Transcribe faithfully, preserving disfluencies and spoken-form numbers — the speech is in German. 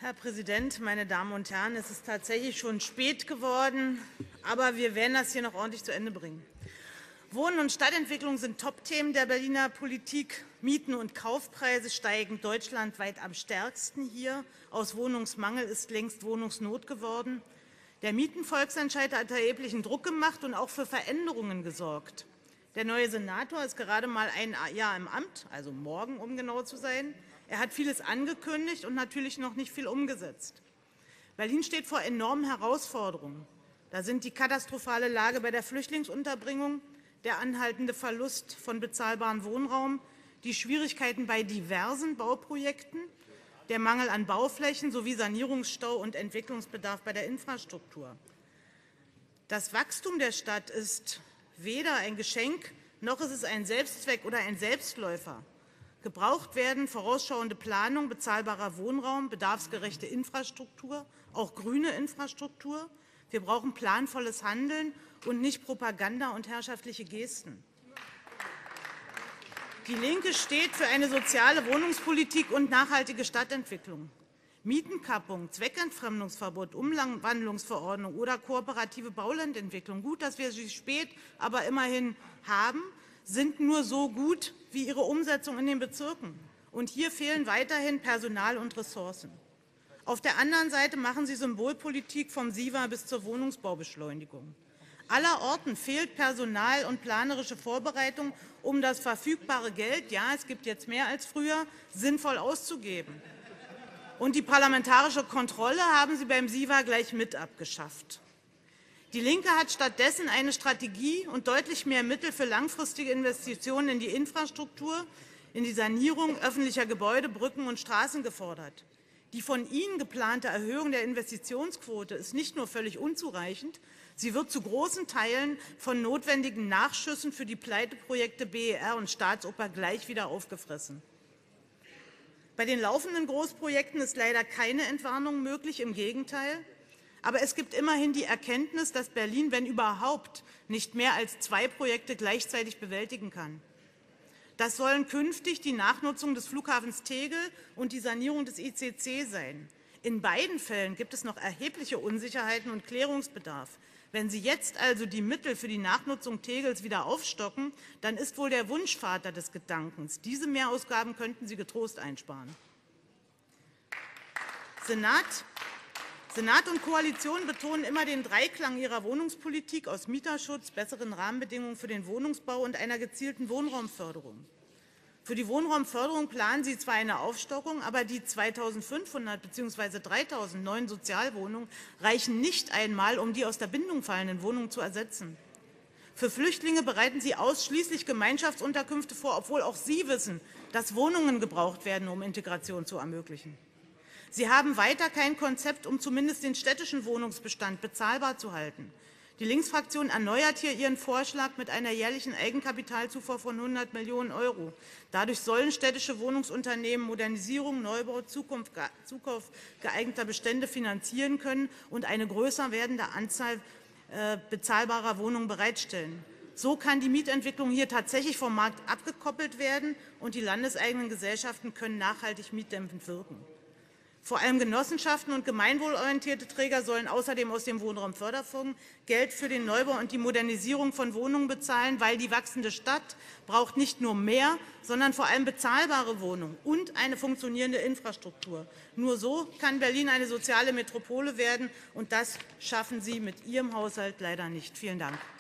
Herr Präsident, meine Damen und Herren! Es ist tatsächlich schon spät geworden, aber wir werden das hier noch ordentlich zu Ende bringen. Wohnen und Stadtentwicklung sind Topthemen der Berliner Politik. Mieten und Kaufpreise steigen deutschlandweit am stärksten hier. Aus Wohnungsmangel ist längst Wohnungsnot geworden. Der Mietenvolksentscheid hat erheblichen Druck gemacht und auch für Veränderungen gesorgt. Der neue Senator ist gerade mal ein Jahr im Amt, also morgen, um genau zu sein. Er hat vieles angekündigt und natürlich noch nicht viel umgesetzt. Berlin steht vor enormen Herausforderungen. Da sind die katastrophale Lage bei der Flüchtlingsunterbringung, der anhaltende Verlust von bezahlbarem Wohnraum, die Schwierigkeiten bei diversen Bauprojekten, der Mangel an Bauflächen sowie Sanierungsstau und Entwicklungsbedarf bei der Infrastruktur. Das Wachstum der Stadt ist weder ein Geschenk, noch ist es ein Selbstzweck oder ein Selbstläufer. Gebraucht werden vorausschauende Planung, bezahlbarer Wohnraum, bedarfsgerechte Infrastruktur, auch grüne Infrastruktur. Wir brauchen planvolles Handeln und nicht Propaganda und herrschaftliche Gesten. Die Linke steht für eine soziale Wohnungspolitik und nachhaltige Stadtentwicklung. Mietenkappung, Zweckentfremdungsverbot, Umwandlungsverordnung oder kooperative Baulandentwicklung, gut, dass wir sie spät, aber immerhin haben, sind nur so gut wie ihre Umsetzung in den Bezirken. Und hier fehlen weiterhin Personal und Ressourcen. Auf der anderen Seite machen Sie Symbolpolitik vom SIVA bis zur Wohnungsbaubeschleunigung. Allerorten fehlt Personal und planerische Vorbereitung, um das verfügbare Geld, ja, es gibt jetzt mehr als früher, sinnvoll auszugeben. Und die parlamentarische Kontrolle haben Sie beim SIVA gleich mit abgeschafft. Die Linke hat stattdessen eine Strategie und deutlich mehr Mittel für langfristige Investitionen in die Infrastruktur, in die Sanierung öffentlicher Gebäude, Brücken und Straßen gefordert. Die von Ihnen geplante Erhöhung der Investitionsquote ist nicht nur völlig unzureichend, sie wird zu großen Teilen von notwendigen Nachschüssen für die Pleiteprojekte B E R und Staatsoper gleich wieder aufgefressen. Bei den laufenden Großprojekten ist leider keine Entwarnung möglich, im Gegenteil. Aber es gibt immerhin die Erkenntnis, dass Berlin, wenn überhaupt, nicht mehr als zwei Projekte gleichzeitig bewältigen kann. Das sollen künftig die Nachnutzung des Flughafens Tegel und die Sanierung des I C C sein. In beiden Fällen gibt es noch erhebliche Unsicherheiten und Klärungsbedarf. Wenn Sie jetzt also die Mittel für die Nachnutzung Tegels wieder aufstocken, dann ist wohl der Wunschvater des Gedankens. Diese Mehrausgaben könnten Sie getrost einsparen. Senat Senat und Koalition betonen immer den Dreiklang ihrer Wohnungspolitik aus Mieterschutz, besseren Rahmenbedingungen für den Wohnungsbau und einer gezielten Wohnraumförderung. Für die Wohnraumförderung planen Sie zwar eine Aufstockung, aber die zweitausendfünfhundert bzw. dreitausend neuen Sozialwohnungen reichen nicht einmal, um die aus der Bindung fallenden Wohnungen zu ersetzen. Für Flüchtlinge bereiten Sie ausschließlich Gemeinschaftsunterkünfte vor, obwohl auch Sie wissen, dass Wohnungen gebraucht werden, um Integration zu ermöglichen. Sie haben weiter kein Konzept, um zumindest den städtischen Wohnungsbestand bezahlbar zu halten. Die Linksfraktion erneuert hier ihren Vorschlag mit einer jährlichen Eigenkapitalzufuhr von hundert Millionen Euro. Dadurch sollen städtische Wohnungsunternehmen Modernisierung, Neubau, Zukunft, Zukauf geeigneter Bestände finanzieren können und eine größer werdende Anzahl äh, bezahlbarer Wohnungen bereitstellen. So kann die Mietentwicklung hier tatsächlich vom Markt abgekoppelt werden, und die landeseigenen Gesellschaften können nachhaltig mietdämpfend wirken. Vor allem Genossenschaften und gemeinwohlorientierte Träger sollen außerdem aus dem Wohnraumförderfonds Geld für den Neubau und die Modernisierung von Wohnungen bezahlen, weil die wachsende Stadt braucht nicht nur mehr, sondern vor allem bezahlbare Wohnungen und eine funktionierende Infrastruktur. Nur so kann Berlin eine soziale Metropole werden, und das schaffen Sie mit Ihrem Haushalt leider nicht. Vielen Dank.